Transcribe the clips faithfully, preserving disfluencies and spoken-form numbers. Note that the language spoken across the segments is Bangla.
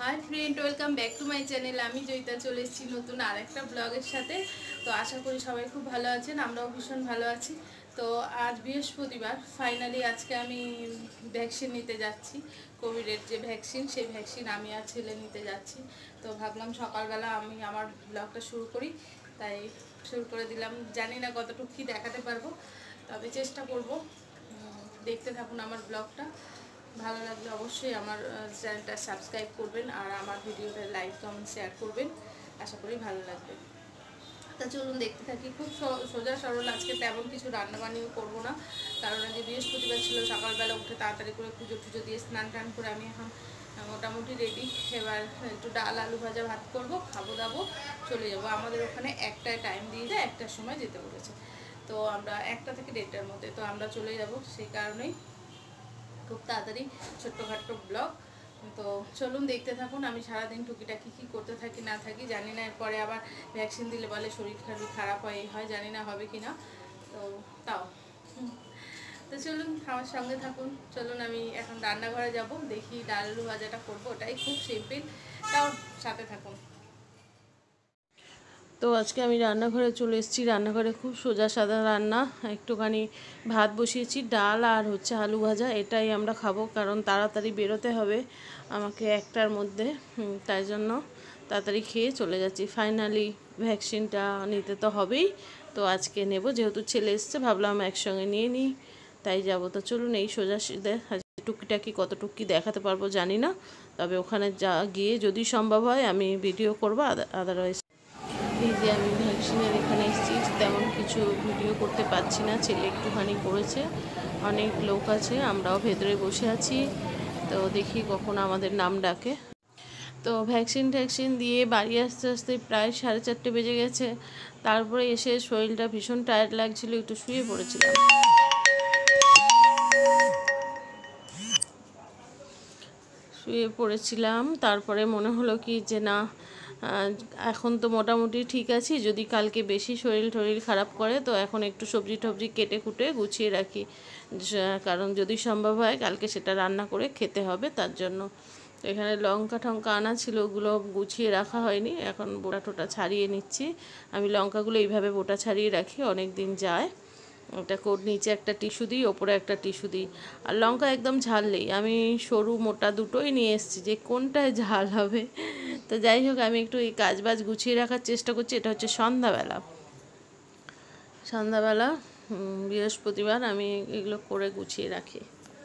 High friend welcome back to my channel. आमी जयिता चले एसेছি नतून आरेकटा ब्लगের সাথে। तो आशा करी सबाई खूब भालो आছেন, আমরাও भीषण भालो आছি। तो आज बृहस्पतिवार फाइनली आज के आमी ভ্যাকসিন নিতে যাচ্ছি, কোভিডের যে ভ্যাকসিন সেই ভ্যাকসিন আমি আর ছেলে নিতে যাচ্ছি। তো ভাবলাম সকালবেলা আমি আমার ব্লগটা শুরু করি, তাই শুরু করে দিলাম। জানি না কতটুকু কি দেখাতে পারবো, তবে চেষ্টা করব। দেখতে থাকুন আমার ব্লগটা। ভালো লাগলে অবশ্যই আমার চ্যানেলটা সাবস্ক্রাইব করবেন আর আমার ভিডিওটা লাইক কমেন্ট শেয়ার করবেন। আশা করি ভালো লাগবে। তা চলুন দেখতে থাকি। খুব সোজা সরল, আজকে তেমন কিছু রান্নাবান্নিও করবো না, কারণ আজকে বৃহস্পতিবার ছিল। সকালবেলা উঠে তাড়াতাড়ি করে পুজো টুজো দিয়ে স্নান টান করে আমি এখন মোটামুটি রেডি। এবার একটু ডাল আলু ভাজা ভাত করবো, খাবো দাবো, চলে যাবো। আমাদের ওখানে একটায় টাইম দিয়ে যায়, একটার সময় যেতে বলেছে। তো আমরা একটা থেকে দেড়টার মধ্যে তো আমরা চলে যাব। সেই কারণেই খুব তাড়াতাড়ি ছোট্টখাট্টো ব্লগ। তো চলুন দেখতে থাকুন। আমি সারাদিন টুকিটাকি কী করতে থাকি না থাকি জানি না। এরপরে আবার ভ্যাকসিন দিলে বলে শরীর খারাপ খারাপ হয়, এই হয়, জানি না হবে কি না। তো তাও তো চলুন আমার সঙ্গে থাকুন। চলুন আমি এখন রান্নাঘরে যাব, দেখি ডাল আলু ভাজাটা করবো, ওটাই খুব সিম্পল, তাও সাথে থাকুন। তো আজকে আমি রান্নাঘরে চলে এসেছি। রান্নাঘরে খুব সোজা সাদা রান্না, একটুখানি ভাত বসিয়েছি, ডাল আর হচ্ছে আলু ভাজা, এটাই আমরা খাবো। কারণ তাড়াতাড়ি বেরোতে হবে আমাকে একটার মধ্যে, তাই জন্য তাড়াতাড়ি খেয়ে চলে যাচ্ছি। ফাইনালি ভ্যাকসিনটা নিতে তো হবেই, তো আজকে নেব। যেহেতু ছেলে এসছে ভাবলাম একসঙ্গে নিয়ে নিই, তাই যাব। তো চলুন এই সোজা সিধে টুকিটাকি কতটুকু কী দেখাতে পারবো জানি না, তবে ওখানে যা গিয়ে যদি সম্ভব হয় আমি ভিডিও করবো। আদারওয়াইজ এই যে আমি ভ্যাকসিনের এখানে এসেছি, তেমন কিছু ভিডিও করতে পারছি না। ছেলে একটুখানি করেছে, অনেক লোক আছে, আমরাও ভেতরে বসে আছি। তো দেখি কখন আমাদের নাম ডাকে। তো ভ্যাকসিন ট্যাকসিন দিয়ে বাড়ি আসতে আসতে প্রায় সাড়ে চারটে বেজে গেছে। তারপরে এসে শরীরটা ভীষণ টায়ার্ড লাগছিল, একটু শুয়ে পড়েছিলাম। শুয়ে পড়েছিলাম তারপরে মনে হলো কি যে না, এখন তো মোটামুটি ঠিক আছি, যদি কালকে বেশি শরীর টরীর খারাপ করে তো এখন একটু সবজি টবজি কেটে কুটে গুছিয়ে রাখি, কারণ যদি সম্ভব হয় কালকে সেটা রান্না করে খেতে হবে। তার জন্য তো এখানে লঙ্কা টঙ্কা আনা ছিল, ওগুলো গুছিয়ে রাখা হয়নি, এখন বোটা টোটা ছাড়িয়ে নিচ্ছি। আমি লঙ্কাগুলো এইভাবে বোটা ছাড়িয়ে রাখি, অনেক দিন যায়। একটা কোট নিচে একটা টিস্যু দিই, ওপরে একটা টিস্যু দিই। আর লঙ্কা একদম ঝাল নেই, আমি সরু মোটা দুটোই নিয়ে এসেছি, যে কোনটায় ঝাল হবে। তো যাই হোক, আমি একটু এই কাজ বাজ গুছিয়ে রাখার চেষ্টা করছি। এটা হচ্ছে সন্ধ্যাবেলা, সন্ধ্যাবেলা বৃহস্পতিবার আমি এগুলো করে গুছিয়ে রাখি।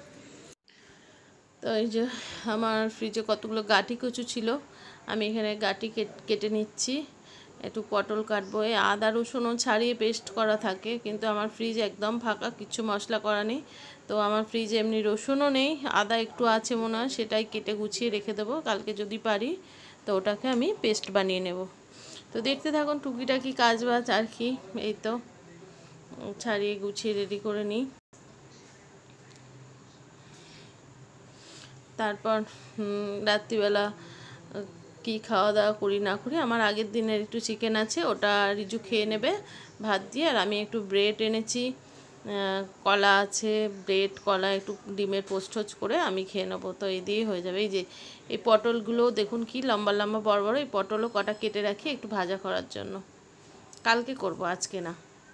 তো এই যে আমার ফ্রিজে কতগুলো গাঁটি কচু ছিল, আমি এখানে গাঁটি কেটে নিচ্ছি। একটু পটল কাটবো। এই আদা রসুনও ছাড়িয়ে পেস্ট করা থাকে, কিন্তু আমার ফ্রিজ একদম ফাঁকা, কিছু মশলা করা নেই। তো আমার ফ্রিজে এমনি রসুনও নেই, আদা একটু আছে মনে হয়, সেটাই কেটে গুছিয়ে রেখে দেবো, কালকে যদি পারি তো ওটাকে আমি পেস্ট বানিয়ে নেব। তো দেখতে থাকুন টুকিটাকি কাজ বাজ আর কি। এই তো ছাড়িয়ে গুছিয়ে রেডি করে নিই। তারপর রাত্রিবেলা কি খাওয়া দাওয়া করি না করি, আমার আগের দিনের একটু চিকেন আছে, ওটা রিজু খেয়ে নেবে ভাত দিয়ে। আর আমি একটু ব্রেড এনেছি, কলা আছে, ব্রেড কলা একটু ডিমের পোস্ট টোস্ট করে আমি খেয়ে নেবো। তো এই দিয়ে হয়ে যাবে। এই যে এই পটলগুলো দেখুন কি লম্বা লম্বা বড় বড়, এই পটলও কটা কেটে রাখি একটু ভাজা করার জন্য, কালকে করব, আজকে না।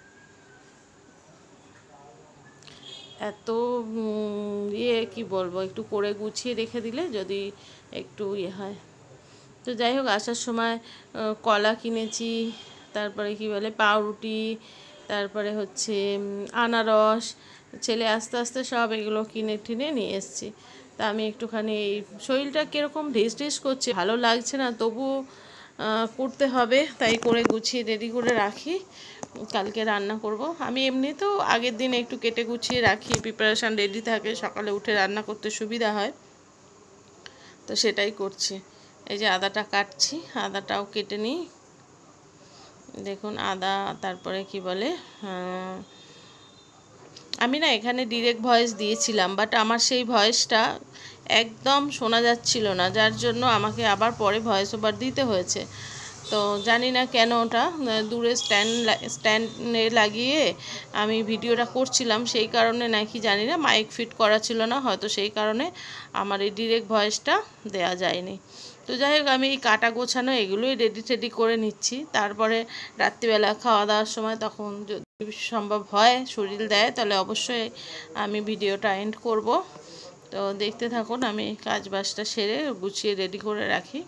এত ইয়ে কি বলবো, একটু করে গুছিয়ে রেখে দিলে যদি একটু ইয়ে হয়। তো যাই হোক, আসার সময় কলা কিনেছি, তারপরে কি বলে পাউরুটি, তারপরে হচ্ছে আনারস, ছেলে আস্তে আস্তে সব এগুলো কিনে টিনে নিয়ে এসেছি। তা আমি একটুখানি এই শরীরটা কীরকম ঢিস ঢিস করছে, ভালো লাগছে না, তবুও করতে হবে, তাই করে গুছিয়ে রেডি করে রাখি, কালকে রান্না করব। আমি এমনিতেও আগের দিন একটু কেটে গুছিয়ে রাখি, প্রিপারেশান রেডি থাকে, সকালে উঠে রান্না করতে সুবিধা হয়, তো সেটাই করছি। এই যে আদাটা কাটছি, আদাটাও কেটে নিই। দেখুন আদা, তারপরে কি বলে, আমি না এখানে ডিরেক্ট ভয়েস দিয়েছিলাম, বাট আমার সেই ভয়েসটা একদম শোনা যাচ্ছিল না, যার জন্য আমাকে আবার পরে ভয়েস ওভার দিতে হয়েছে। তো জানি না কেন, ওটা দূরে স্ট্যান্ড স্ট্যান্ডে লাগিয়ে আমি ভিডিওটা করছিলাম, সেই কারণে নাকি জানি না মাইক ফিট করা ছিল না হয়তো, সেই কারণে আমার এই ডিরেক্ট ভয়েসটা দেয়া যায়নি। তো যাই হোক আমি এই কাটা গোছানো এগুলোই রেডি টেডি করে নিচ্ছি। তারপরে রাত্রিবেলা খাওয়া দাওয়ার সময় তখন যদি সম্ভব হয় শরীর দেয় তাহলে অবশ্যই আমি ভিডিওটা এন্ড করব। তো দেখতে থাকুন, আমি কাজ বাজটা সেরে গুছিয়ে রেডি করে রাখি।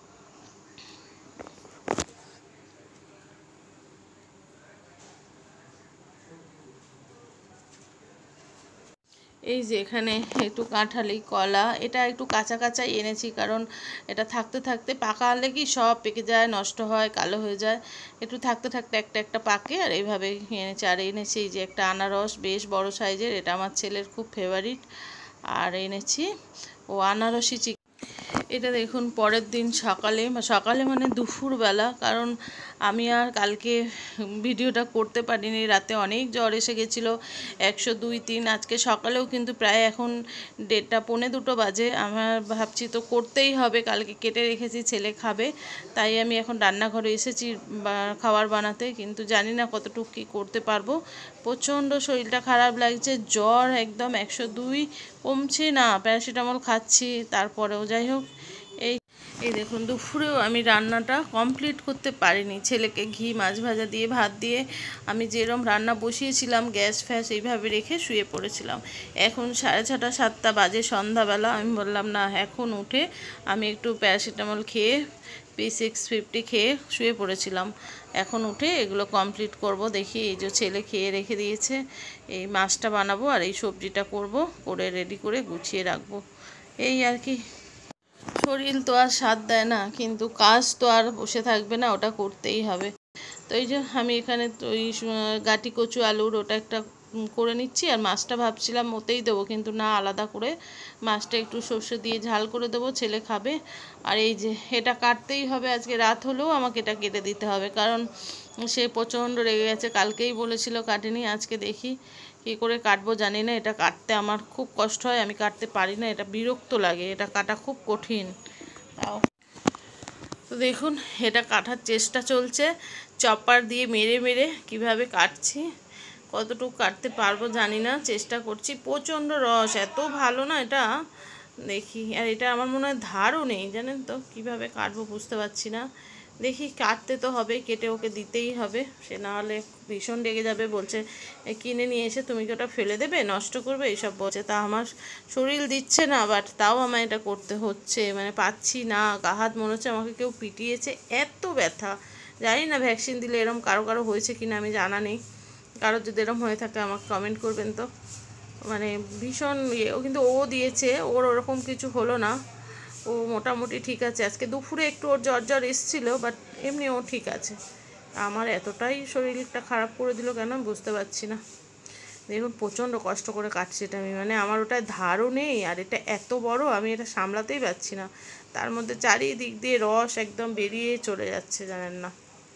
এই যে এখানে একটু কাঁঠালি কলা, এটা একটু কাঁচা কাঁচাই এনেছি, কারণ এটা থাকতে থাকতে পাকা হলে কি সব পেকে যায়, নষ্ট হয়, কালো হয়ে যায়। একটু থাকতে থাকতে একটা একটা পাকে, আর এইভাবে এনেছি। আর এনেছি এই যে একটা আনারস, বেশ বড় সাইজের, এটা আমার ছেলের খুব ফেভারিট। আর এনেছি ও আনারসি চিকেন। এটা দেখুন পরের দিন সকালে, সকালে মানে দুপুরবেলা, কারণ আমি আর কালকে ভিডিওটা করতে পারিনি, রাতে অনেক জ্বর এসে গেছিলো, একশো দুই তিন। আজকে সকালেও কিন্তু প্রায় এখন দেড়টা পৌনে দুটো বাজে। আমার ভাবছি তো করতেই হবে, কালকে কেটে রেখেছি, ছেলে খাবে, তাই আমি এখন রান্নাঘরে এসেছি খাবার বানাতে, কিন্তু জানি না কতটুকু কী করতে পারবো। প্রচণ্ড শরীরটা খারাপ লাগছে, জ্বর একদম একশো দুই, কমছে না, প্যারাসিটামল খাচ্ছি তারপরেও। যাই হোক, এই এই দেখুন দুপুরেও আমি রান্নাটা কমপ্লিট করতে পারিনি। ছেলেকে ঘি মাছ ভাজা দিয়ে ভাত দিয়ে আমি যেরকম রান্না বসিয়েছিলাম গ্যাস ফ্যাস এইভাবে রেখে শুয়ে পড়েছিলাম। এখন সাড়ে ছটা সাতটা বাজে, সন্ধ্যাবেলা। আমি বললাম না, এখন উঠে আমি একটু প্যারাসিটামল খেয়ে পি সিক্স ফিফটি খেয়ে শুয়ে পড়েছিলাম। এখন উঠে এগুলো কমপ্লিট করব। দেখি এই যে ছেলে খেয়ে রেখে দিয়েছে, এই মাছটা বানাবো আর এই সবজিটা করব, করে রেডি করে গুছিয়ে রাখবো। এই আর কি, শরীর তো আর সাথ দেয় না, কিন্তু কাজ তো আর বসে থাকবে না, ওটা করতেই হবে। তো এই যে আমি এখানে তো ওই গাটি কচু আলুর ওটা একটা করে নিচ্ছি, আর মাছটা ভাবছিলাম ওতেই দেবো, কিন্তু না, আলাদা করে মাছটা একটু সর্ষে দিয়ে ঝাল করে দেবো, ছেলে খাবে। আর এই যে এটা কাটতেই হবে, আজকে রাত হলেও আমাকে এটা কেটে দিতে হবে, কারণ সে প্রচণ্ড রেগে গেছে, কালকেই বলেছিল কাটেনি, আজকে দেখি কী করে কাটবো জানি না। এটা কাটতে আমার খুব কষ্ট হয়, আমি কাটতে পারি না, এটা বিরক্ত লাগে, এটা কাটা খুব কঠিন। তাও তো দেখুন এটা কাটার চেষ্টা চলছে, চপার দিয়ে মেরে মেরে কিভাবে কাটছি, কতটুকু কাটতে পারবো জানি না, চেষ্টা করছি। প্রচণ্ড রস, এত ভালো না এটা, দেখি। আর এটা আমার মনে হয় ধারও নেই, জানেন তো, কিভাবে কাটবো বুঝতে পারছি না। দেখি, কাটতে তো হবে, কেটে ওকে দিতেই হবে, সে না হলে ভীষণ রেগে যাবে, বলছে কিনে নিয়ে এসে তুমি কি ওটা ফেলে দেবে, নষ্ট করবে, এইসব বলছে। তা আমার শরীর দিচ্ছে না, বাট তাও আমার এটা করতে হচ্ছে, মানে পাচ্ছি না, গা হাত মনে হচ্ছে আমাকে কেউ পিটিয়েছে, এত ব্যথা। জানি না ভ্যাকসিন দিলে এরম কারো কারো হয়েছে কিনা, আমি জানা নেই, কারোর যদি এরম হয়ে থাকে আমাকে কমেন্ট করবেন তো। মানে ভীষণ ইয়ে, ও কিন্তু ও দিয়েছে, ওর ওরকম কিছু হলো না, ও মোটামুটি ঠিক আছে। আজকে দুপুরে একটু ওর জ্বর জ্বর এসেছিলো, বাট এমনি ও ঠিক আছে। আমার এতটাই শরীরটা খারাপ করে দিল কেন বুঝতে পারছি না। দেখুন প্রচণ্ড কষ্ট করে কাটছি এটা আমি, মানে আমার ওটায় ধারও নেই, আর এটা এত বড়, আমি এটা সামলাতেই পারছি না, তার মধ্যে চারিদিক দিয়ে রস একদম বেরিয়ে চলে যাচ্ছে, জানেন না।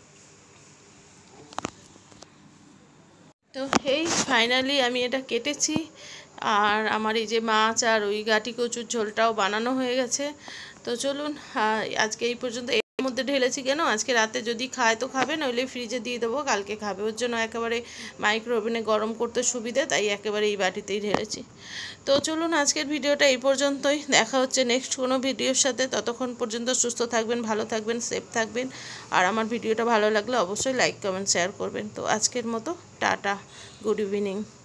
তো এই ফাইনালি আমি এটা কেটেছি, আর আমার এই যে মাছ আর ওই গাটি কচুর ঝোলটাও বানানো হয়ে গেছে। তো চলুন, আজকে এই পর্যন্ত। এর মধ্যে ঢেলেছি কেন, আজকে রাতে যদি খায় তো খাবে, নইলে ফ্রিজে দিয়ে দেবো, কালকে খাবে, ওর জন্য একেবারে মাইক্রো ওভেনে গরম করতে সুবিধে, তাই একেবারে এই বাটিতেই ঢেলেছি। তো চলুন আজকের ভিডিওটা এই পর্যন্তই, দেখা হচ্ছে নেক্সট কোনো ভিডিওর সাথে। ততক্ষণ পর্যন্ত সুস্থ থাকবেন, ভালো থাকবেন, সেফ থাকবেন, আর আমার ভিডিওটা ভালো লাগলে অবশ্যই লাইক কমেন্ট শেয়ার করবেন। তো আজকের মতো টাটা, গুড ইভিনিং।